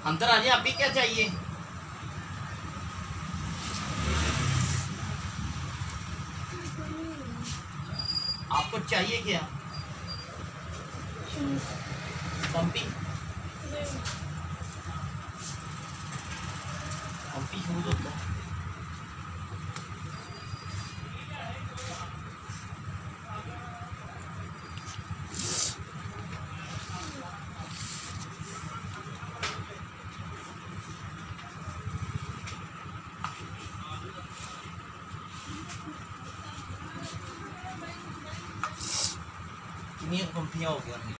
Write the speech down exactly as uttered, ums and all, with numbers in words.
अंदर आ जाए। अभी क्या चाहिए? आपको चाहिए क्या? पंपी पंपी शूज होता है। कितनी पंपियाँ हो गया?